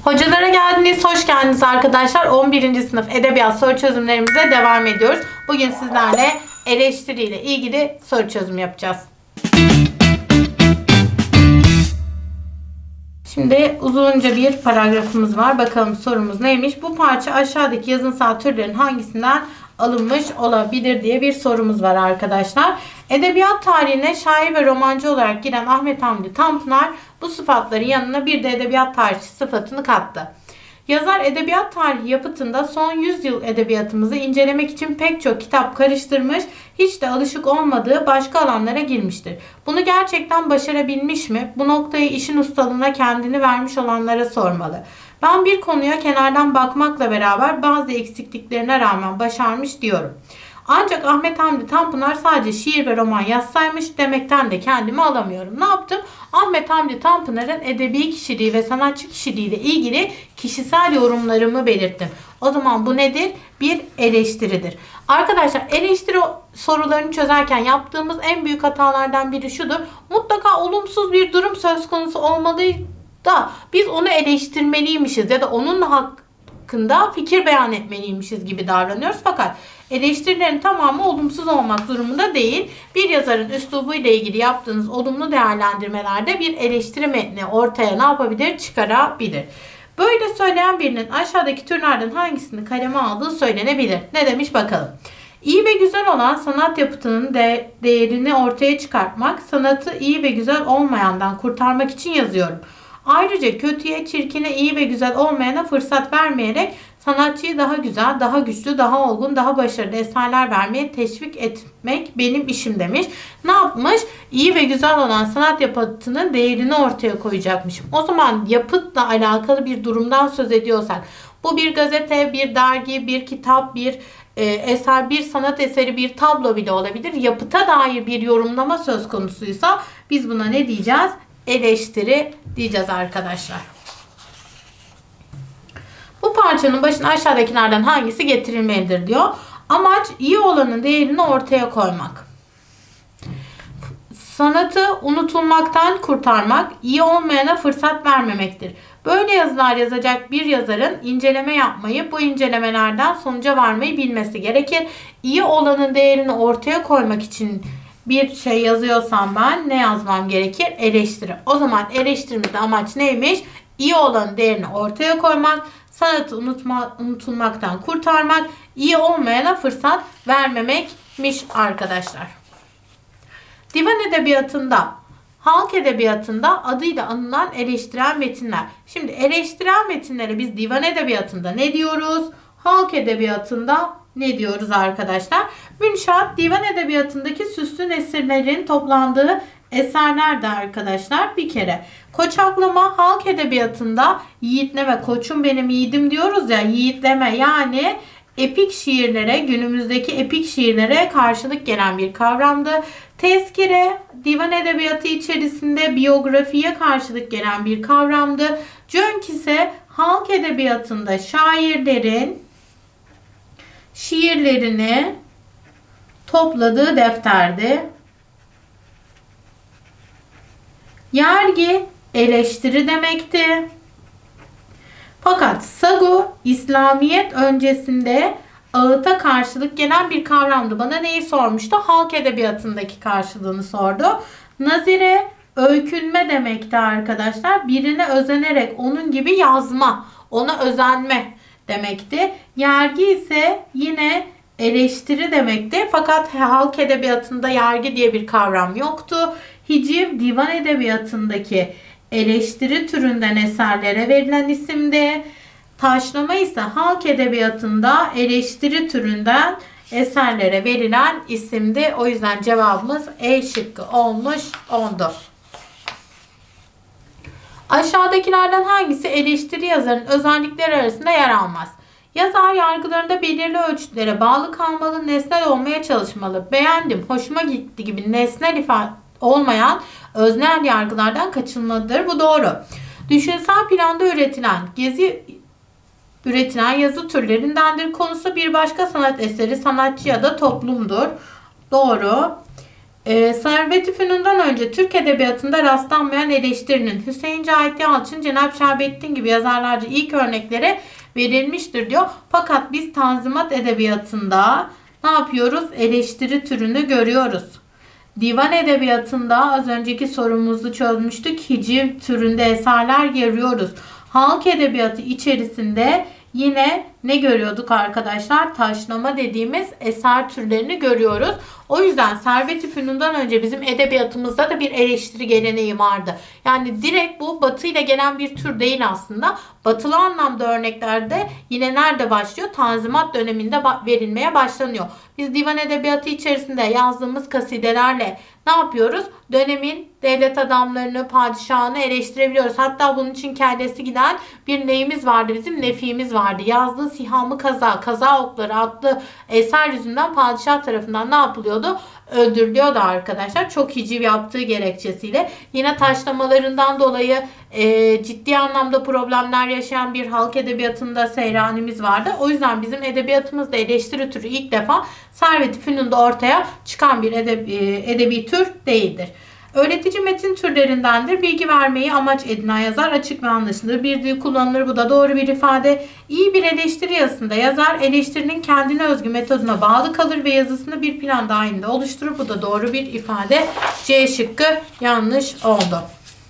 Hocalara geldiniz, hoş geldiniz arkadaşlar. 11. sınıf edebiyat soru çözümlerimize devam ediyoruz. Bugün sizlerle eleştiriyle ilgili soru çözümü yapacağız. Şimdi uzunca bir paragrafımız var. Bakalım sorumuz neymiş? Bu parça aşağıdaki yazınsal türlerin hangisinden alınmış olabilir diye bir sorumuz var arkadaşlar. Edebiyat tarihine şair ve romancı olarak giren Ahmet Hamdi Tanpınar bu sıfatların yanına bir de edebiyat tarihçi sıfatını kattı. Yazar edebiyat tarihi yapıtında son 100 yıl edebiyatımızı incelemek için pek çok kitap karıştırmış, hiç de alışık olmadığı başka alanlara girmiştir. Bunu gerçekten başarabilmiş mi? Bu noktayı işin ustalığına kendini vermiş olanlara sormalı. Ben bir konuya kenardan bakmakla beraber bazı eksikliklerine rağmen başarmış diyorum. Ancak Ahmet Hamdi Tanpınar sadece şiir ve roman yazsaymış demekten de kendimi alamıyorum. Ne yaptım? Ahmet Hamdi Tanpınar'ın edebi kişiliği ve sanatçı kişiliği ile ilgili kişisel yorumlarımı belirttim. O zaman bu nedir? Bir eleştiridir. Arkadaşlar eleştiri sorularını çözerken yaptığımız en büyük hatalardan biri şudur. Mutlaka olumsuz bir durum söz konusu olmalı da biz onu eleştirmeliymişiz ya da onunla hakkında fikir beyan etmeliymişiz gibi davranıyoruz. Fakat eleştirilerin tamamı olumsuz olmak durumunda değil. Bir yazarın üslubu ile ilgili yaptığınız olumlu değerlendirmelerde bir eleştiri metni ortaya ne yapabilir? Çıkarabilir. Böyle söyleyen birinin aşağıdaki türlerden hangisini kaleme aldığı söylenebilir. Ne demiş bakalım. İyi ve güzel olan sanat yapıtının değerini ortaya çıkartmak, sanatı iyi ve güzel olmayandan kurtarmak için yazıyorum. Ayrıca kötüye, çirkine, iyi ve güzel olmayana fırsat vermeyerek sanatçıyı daha güzel, daha güçlü, daha olgun, daha başarılı eserler vermeye teşvik etmek benim işim demiş. Ne yapmış? İyi ve güzel olan sanat yapıtının değerini ortaya koyacakmışım. O zaman yapıtla alakalı bir durumdan söz ediyorsak, bu bir gazete, bir dergi, bir kitap, bir eser, bir sanat eseri, bir tablo bile olabilir. Yapıta dair bir yorumlama söz konusuysa biz buna ne diyeceğiz? Eleştiri diyeceğiz arkadaşlar. Bu parçanın başına aşağıdakilerden hangisi getirilmelidir diyor. Amaç iyi olanın değerini ortaya koymak. Sanatı unutulmaktan kurtarmak, iyi olmayana fırsat vermemektir. Böyle yazılar yazacak bir yazarın inceleme yapmayı, bu incelemelerden sonuca varmayı bilmesi gerekir. İyi olanın değerini ortaya koymak için bir şey yazıyorsam ben ne yazmam gerekir? Eleştiri. O zaman eleştirimizde amaç neymiş? İyi olanın değerini ortaya koymak, sanatı unutulmaktan kurtarmak, iyi olmayana fırsat vermemekmiş arkadaşlar. Divan edebiyatında, halk edebiyatında adıyla anılan eleştirel metinler. Şimdi eleştirel metinlere biz divan edebiyatında ne diyoruz? Halk edebiyatında ne diyoruz arkadaşlar? Münşat divan edebiyatındaki süslü nesirlerin toplandığı eserler de arkadaşlar bir kere. Koçaklama halk edebiyatında yiğitleme, koçum benim yiğidim diyoruz ya, yiğitleme yani epik şiirlere, günümüzdeki epik şiirlere karşılık gelen bir kavramdı. Tezkire divan edebiyatı içerisinde biyografiye karşılık gelen bir kavramdı. Cönk ise halk edebiyatında şairlerin şiirlerini topladığı defterdi. Yergi eleştiri demekti. Fakat sagu İslamiyet öncesinde ağıta karşılık gelen bir kavramdı. Bana neyi sormuştu? Halk edebiyatındaki karşılığını sordu. Nazire öykünme demekti arkadaşlar. Birine özenerek onun gibi yazma, ona özenme demekti. Yergi ise yine eleştiri demekti. Fakat halk edebiyatında yergi diye bir kavram yoktu. Hiciv divan edebiyatındaki eleştiri türünden eserlere verilen isimdi. Taşlama ise halk edebiyatında eleştiri türünden eserlere verilen isimdi. O yüzden cevabımız E şıkkı olmuş oldu. Aşağıdakilerden hangisi eleştiri yazarının özellikleri arasında yer almaz? Yazar yargılarında belirli ölçütlere bağlı kalmalı, nesnel olmaya çalışmalı. Beğendim, hoşuma gitti gibi nesnel ifade olmayan öznel yargılardan kaçınmalıdır. Bu doğru. Düşünsel planda üretilen yazı türlerindendir. Konusu bir başka sanat eseri, sanatçı ya da toplumdur. Doğru. Servet-i Fünun'dan önce Türk Edebiyatı'nda rastlanmayan eleştirinin Hüseyin Cahit Yalçın, Cenab-ı Şahabettin gibi yazarlarca ilk örneklere verilmiştir diyor. Fakat biz Tanzimat Edebiyatı'nda ne yapıyoruz? Eleştiri türünü görüyoruz. Divan Edebiyatı'nda az önceki sorumuzu çözmüştük. Hiciv türünde eserler görüyoruz. Halk Edebiyatı içerisinde yine ne görüyorduk arkadaşlar? Taşlama dediğimiz eser türlerini görüyoruz. O yüzden Servet-i Fünun'dan önce bizim edebiyatımızda da bir eleştiri geleneği vardı. Yani direkt bu batı ile gelen bir tür değil aslında. Batılı anlamda örneklerde yine nerede başlıyor? Tanzimat döneminde verilmeye başlanıyor. Biz divan edebiyatı içerisinde yazdığımız kasidelerle ne yapıyoruz? Dönemin devlet adamlarını, padişahını eleştirebiliyoruz. Hatta bunun için kellesi giden bir neyimiz vardı bizim? Nefimiz vardı. Yazdığı Sihamı Kaza, Kaza Okları adlı eser yüzünden padişah tarafından ne yapılıyordu? Öldürülüyordu arkadaşlar. Çok hiciv yaptığı gerekçesiyle. Yine taşlamalarından dolayı ciddi anlamda problemler yaşayan bir halk edebiyatında seyranimiz vardı. O yüzden bizim edebiyatımızda eleştiri türü ilk defa Servet-i Fünun'da ortaya çıkan bir edebi tür değildir. Öğretici metin türlerindendir. Bilgi vermeyi amaç edinen yazar açık ve anlaşılır bir dil kullanılır. Bu da doğru bir ifade. İyi bir eleştiri yazısında yazar eleştirinin kendine özgü metoduna bağlı kalır ve yazısını bir plan dahilinde oluşturur. Bu da doğru bir ifade. C şıkkı yanlış oldu.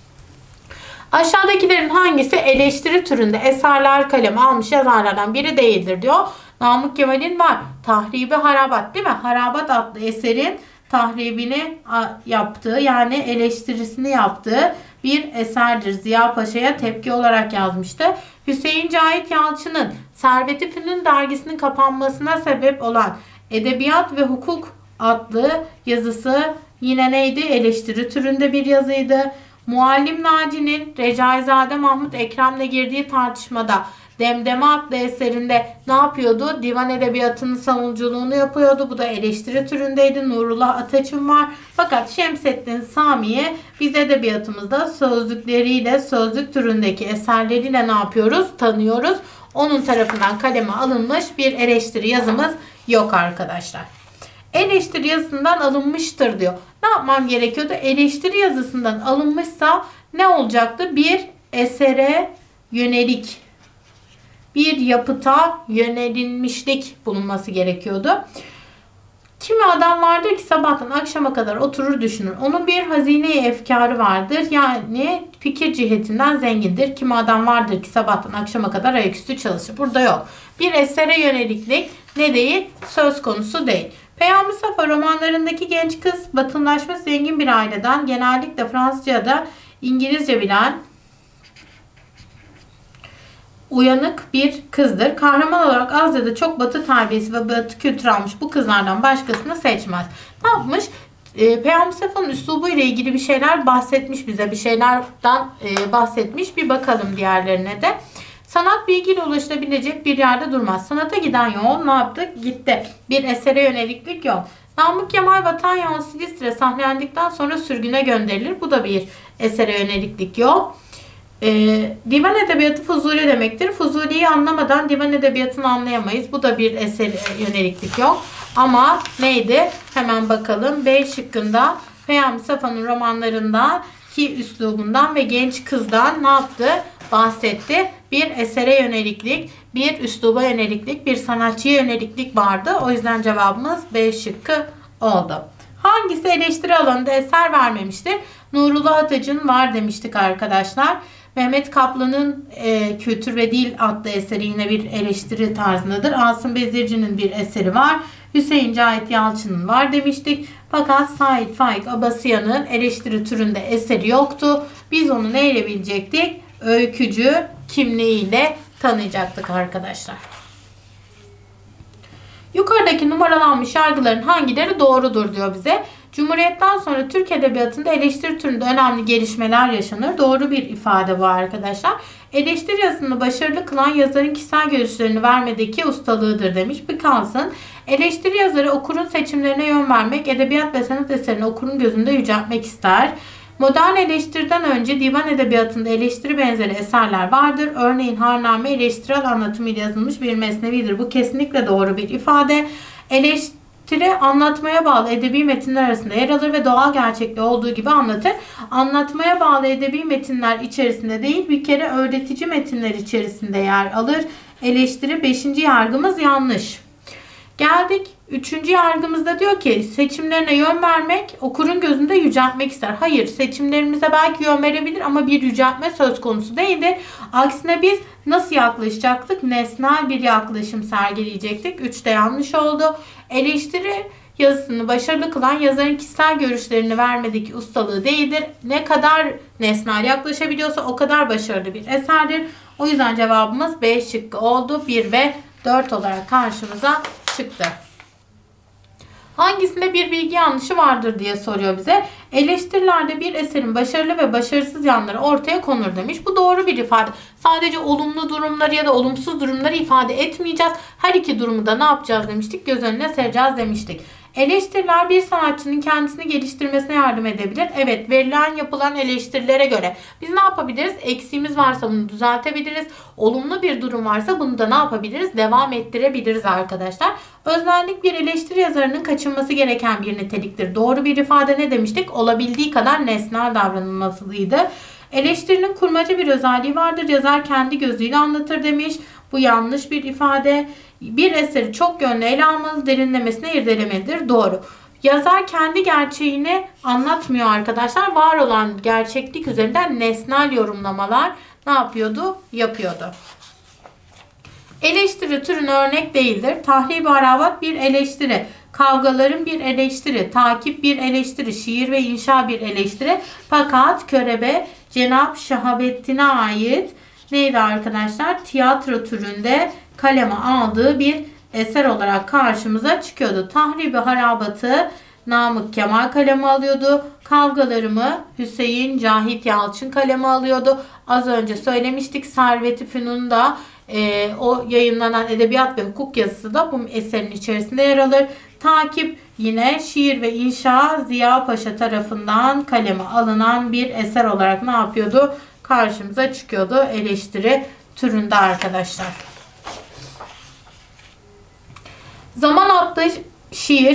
Aşağıdakilerin hangisi eleştiri türünde eserler kaleme almış yazarlardan biri değildir diyor. Namık Kemal'in var. Tahribi Harabat değil mi? Harabat adlı eserin tahribini yaptığı yani eleştirisini yaptığı bir eserdir. Ziya Paşa'ya tepki olarak yazmıştı. Hüseyin Cahit Yalçın'ın Servet-i Fünun dergisinin kapanmasına sebep olan Edebiyat ve Hukuk adlı yazısı yine neydi? Eleştiri türünde bir yazıydı. Muallim Naci'nin Recaizade Mahmut Ekrem'le girdiği tartışmada Demdeme adlı eserinde ne yapıyordu? Divan edebiyatının savunuculuğunu yapıyordu. Bu da eleştiri türündeydi. Nurullah Ataç'ın var. Fakat Şemsettin Sami'ye biz edebiyatımızda sözlükleriyle, sözlük türündeki eserleriyle ne yapıyoruz? Tanıyoruz. Onun tarafından kaleme alınmış bir eleştiri yazımız yok arkadaşlar. Eleştiri yazısından alınmıştır diyor. Ne yapmam gerekiyordu? Eleştiri yazısından alınmışsa ne olacaktı? Bir esere yönelik, bir yapıta yönelinmişlik bulunması gerekiyordu. Kimi adam vardır ki sabahtan akşama kadar oturur düşünür. Onun bir hazine-i efkarı vardır. Yani fikir cihetinden zengindir. Kimi adam vardır ki sabahtan akşama kadar ayaküstü çalışır. Burada yok. Bir esere yöneliklik ne değil? Söz konusu değil. Peyami Safa romanlarındaki genç kız batınlaşmış zengin bir aileden genellikle Fransızca ya da İngilizce bilen uyanık bir kızdır. Kahraman olarak az ya da çok batı terbiyesi ve batı kültürü almış bu kızlardan başkasını seçmez. Ne yapmış? Peyami Safa'nın üslubu ile ilgili bir şeyler bahsetmiş bize. Bir şeylerden bahsetmiş. Bir bakalım diğerlerine de. Sanat bilgiyle ulaşılabilecek bir yerde durmaz. Sanata giden yol ne yaptı? Gitti. Bir esere yöneliklik yok. Namık Kemal Vatan Yahut Silistre sahnelendikten sonra sürgüne gönderilir. Bu da bir esere yöneliklik yok. Divan edebiyatı Fuzuli demektir. Fuzuli'yi anlamadan divan edebiyatını anlayamayız. Bu da bir esere yöneliklik yok. Ama neydi? Hemen bakalım. B şıkkında Peyami Safa'nın romanlarındaki üslubundan ve genç kızdan ne yaptı? Bahsetti. Bir esere yöneliklik, bir üsluba yöneliklik, bir sanatçıya yöneliklik vardı. O yüzden cevabımız B şıkkı oldu. Hangisi eleştiri alanında eser vermemiştir? Nurullah Ataç'ın var demiştik arkadaşlar. Mehmet Kaplan'ın Kültür ve Dil adlı eseri yine bir eleştiri tarzındadır. Asım Bezirci'nin bir eseri var. Hüseyin Cahit Yalçın'ın var demiştik. Fakat Said Faik Abasıyan'ın eleştiri türünde eseri yoktu. Biz onu neyle bilecektik? Öykücü kimliğiyle tanıyacaktık arkadaşlar. Yukarıdaki numaralanmış yargıların hangileri doğrudur diyor bize. Cumhuriyetten sonra Türk Edebiyatı'nda eleştiri türünde önemli gelişmeler yaşanır. Doğru bir ifade bu arkadaşlar. Eleştiri yazısını başarılı kılan yazarın kişisel görüşlerini vermedeki ustalığıdır demiş. Bir kalsın. Eleştiri yazarı okurun seçimlerine yön vermek, edebiyat ve sanat eserini okurun gözünde yüceltmek ister. Modern eleştiriden önce divan edebiyatında eleştiri benzeri eserler vardır. Örneğin Harname eleştirel anlatımıyla yazılmış bir mesnevidir. Bu kesinlikle doğru bir ifade. Eleştiri Eleştiri anlatmaya bağlı edebi metinler arasında yer alır ve doğal gerçekliği olduğu gibi anlatır. Anlatmaya bağlı edebi metinler içerisinde değil, bir kere öğretici metinler içerisinde yer alır. Eleştiri 5. yargımız yanlış. Geldik 3. yargımızda diyor ki seçimlerine yön vermek okurun gözünde yüceltmek ister. Hayır, seçimlerimize belki yön verebilir ama bir yüceltme söz konusu değildir. Aksine biz nasıl yaklaşacaktık? Nesnel bir yaklaşım sergileyecektik. 3 de yanlış oldu. Eleştiri yazısını başarılı kılan yazarın kişisel görüşlerini vermedeki ustalığı değildir. Ne kadar nesnel yaklaşabiliyorsa o kadar başarılı bir eserdir. O yüzden cevabımız B şıkkı oldu. 1 ve 4 olarak karşımıza çıktı. Hangisinde bir bilgi yanlışı vardır diye soruyor bize. Eleştirilerde bir eserin başarılı ve başarısız yanları ortaya konur demiş. Bu doğru bir ifade. Sadece olumlu durumları ya da olumsuz durumları ifade etmeyeceğiz. Her iki durumu da ne yapacağız demiştik? Göz önüne sereceğiz demiştik. Eleştiriler bir sanatçının kendisini geliştirmesine yardım edebilir. Evet, verilen yapılan eleştirilere göre biz ne yapabiliriz? Eksiğimiz varsa bunu düzeltebiliriz. Olumlu bir durum varsa bunu da ne yapabiliriz? Devam ettirebiliriz arkadaşlar. Öznellik bir eleştiri yazarının kaçınması gereken bir niteliktir. Doğru bir ifade ne demiştik? Olabildiği kadar nesnel davranılmasıydı. Eleştirinin kurmaca bir özelliği vardır. Yazar kendi gözüyle anlatır demiş. Bu yanlış bir ifade. Bir eseri çok yönlü ele almalı, derinlemesine irdelemelidir. Doğru. Yazar kendi gerçeğini anlatmıyor arkadaşlar. Var olan gerçeklik üzerinden nesnel yorumlamalar ne yapıyordu? Yapıyordu. Eleştiri türüne örnek değildir. Tahrib-i haravat bir eleştiri. Kavgaların bir eleştiri. Takip bir eleştiri. Şiir ve inşa bir eleştiri. Fakat Körebe Cenab-ı Şahabettin'e ait neydi arkadaşlar? Tiyatro türünde kaleme aldığı bir eser olarak karşımıza çıkıyordu. Tahrib-i harabatı Namık Kemal kaleme alıyordu. Kavgalarımı Hüseyin Cahit Yalçın kaleme alıyordu. Az önce söylemiştik. Servet-i Fünun'da o yayınlanan edebiyat ve hukuk yazısı da bu eserin içerisinde yer alır. Takip yine şiir ve inşa Ziya Paşa tarafından kaleme alınan bir eser olarak ne yapıyordu? Karşımıza çıkıyordu eleştiri türünde arkadaşlar. Zaman adlı şiir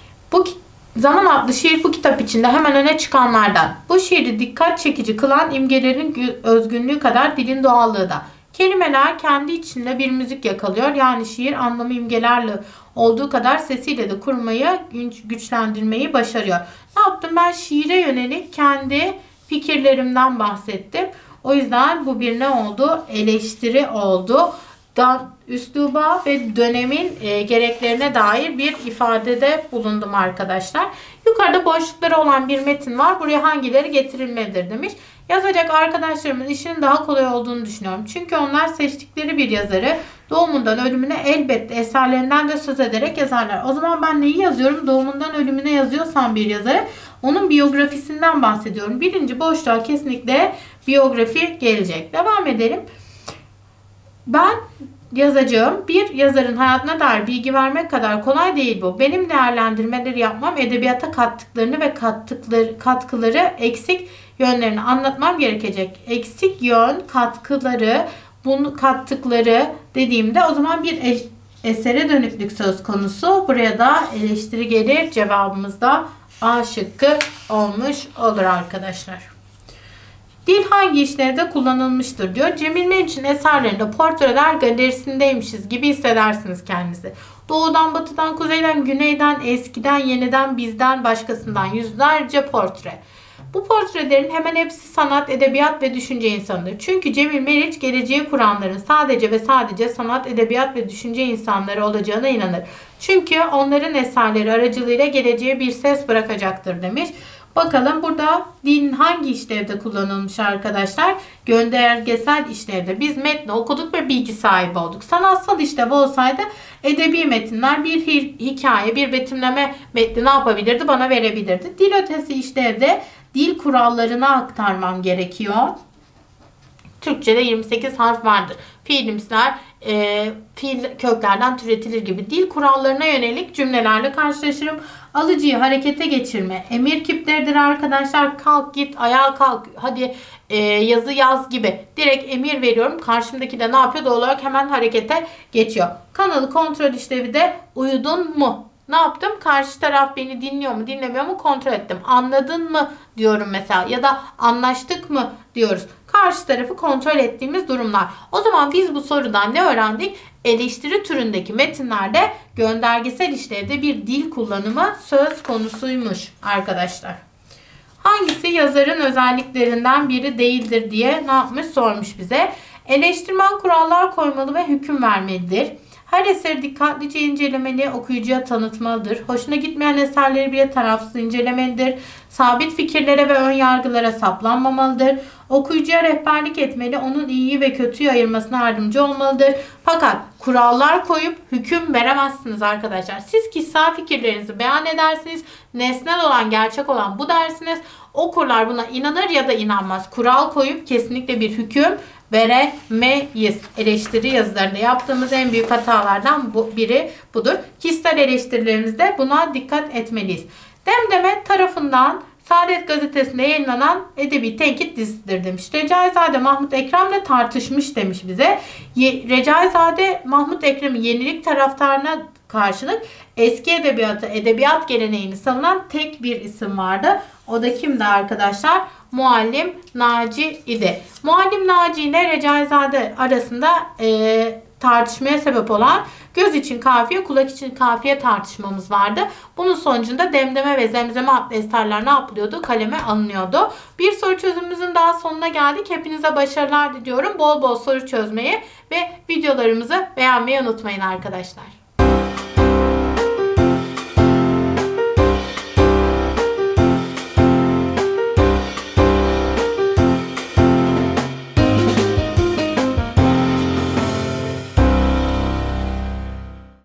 bu kitap içinde hemen öne çıkanlardan. Bu şiiri dikkat çekici kılan imgelerin özgünlüğü kadar dilin doğallığı da. Kelimeler kendi içinde bir müzik yakalıyor. Yani şiir anlamı imgelerle olduğu kadar sesiyle de kurmayı, güçlendirmeyi başarıyor. Ne yaptım? Ben şiire yönelik kendi fikirlerimden bahsettim. O yüzden bu bir ne oldu? Eleştiri oldu. Üsluba ve dönemin gereklerine dair bir ifadede bulundum arkadaşlar. Yukarıda boşlukları olan bir metin var. Buraya hangileri getirilmelidir demiş. Yazacak arkadaşlarımın işinin daha kolay olduğunu düşünüyorum. Çünkü onlar seçtikleri bir yazarı doğumundan ölümüne elbette eserlerinden de söz ederek yazarlar. O zaman ben neyi yazıyorum? Doğumundan ölümüne yazıyorsam bir yazarı, onun biyografisinden bahsediyorum. Birinci boşluğa kesinlikle biyografi gelecek. Devam edelim. Ben yazacağım. Bir yazarın hayatına dair bilgi vermek kadar kolay değil bu. Benim değerlendirmeleri yapmam, edebiyata kattıklarını ve katkıları eksik yönlerini anlatmam gerekecek. Eksik yön, katkıları, bunu kattıkları dediğimde o zaman bir esere dönüklük söz konusu. Buraya da eleştiri gelir. Cevabımız da A şıkkı olmuş olur arkadaşlar. Dil hangi işlerde kullanılmıştır diyor. Cemil Meriç'in eserlerinde portreler galerisindeymişiz gibi hissedersiniz kendinizi. Doğudan, batıdan, kuzeyden, güneyden, eskiden, yeniden, bizden, başkasından yüzlerce portre. Bu portrelerin hemen hepsi sanat, edebiyat ve düşünce insanıdır. Çünkü Cemil Meriç geleceği kuranların sadece ve sadece sanat, edebiyat ve düşünce insanları olacağına inanır. Çünkü onların eserleri aracılığıyla geleceğe bir ses bırakacaktır demiş. Bakalım burada din hangi işlevde kullanılmış arkadaşlar? Göndergesel işlevde. Biz metni okuduk ve bilgi sahibi olduk. Sanatsal işlev olsaydı edebi metinler bir hikaye, bir betimleme metni ne yapabilirdi? Bana verebilirdi. Dil ötesi işlevde dil kurallarını aktarmam gerekiyor. Türkçe'de 28 harf vardır. Fiilimsler fiil köklerden türetilir gibi dil kurallarına yönelik cümlelerle karşılaşırım. Alıcıyı harekete geçirme emir kipleridir arkadaşlar. Kalk git, ayağa kalk, hadi yazı yaz gibi direkt emir veriyorum. Karşımdaki de ne yapıyor? Doğal olarak hemen harekete geçiyor. Kanalı kontrol işlevi de uyudun mu? ne yaptım? Karşı taraf beni dinliyor mu dinlemiyor mu kontrol ettim. Anladın mı diyorum mesela ya da anlaştık mı diyoruz. Karşı tarafı kontrol ettiğimiz durumlar. O zaman biz bu sorudan ne öğrendik? Eleştiri türündeki metinlerde göndergesel işlevde bir dil kullanımı söz konusuymuş arkadaşlar. Hangisi yazarın özelliklerinden biri değildir diye ne yapmış sormuş bize. Eleştirmen kurallar koymalı ve hüküm vermelidir. Her eseri dikkatlice incelemeli, okuyucuya tanıtmalıdır. Hoşuna gitmeyen eserleri bile tarafsız incelemelidir. Sabit fikirlere ve ön yargılara saplanmamalıdır. Okuyucuya rehberlik etmeli, onun iyiyi ve kötüyü ayırmasına yardımcı olmalıdır. Fakat kurallar koyup hüküm veremezsiniz arkadaşlar. Siz kişisel fikirlerinizi beyan edersiniz. Nesnel olan, gerçek olan bu dersiniz. Okurlar buna inanır ya da inanmaz. Kural koyup kesinlikle bir hüküm veremeyiz. Eleştiri yazılarında yaptığımız en büyük hatalardan biri budur. Kişisel eleştirilerimizde buna dikkat etmeliyiz. Demdeme tarafından Saadet Gazetesi'nde yayınlanan edebi tenkit dizisidir demiş. Recaizade Mahmut Ekrem'le tartışmış demiş bize. Recaizade Mahmut Ekrem'in yenilik taraftarına karşılık eski edebiyat geleneğini savunan tek bir isim vardı. O da kimdi arkadaşlar? Muallim Naci idi. Muallim Naci ile Recaizade arasında tartışmaya sebep olan göz için kafiye, kulak için kafiye tartışmamız vardı. Bunun sonucunda Demdeme ve Zemzeme adlı eserler ne yapılıyordu? Kaleme alınıyordu. Bir soru çözümümüzün daha sonuna geldik. Hepinize başarılar diliyorum. Bol bol soru çözmeyi ve videolarımızı beğenmeyi unutmayın arkadaşlar.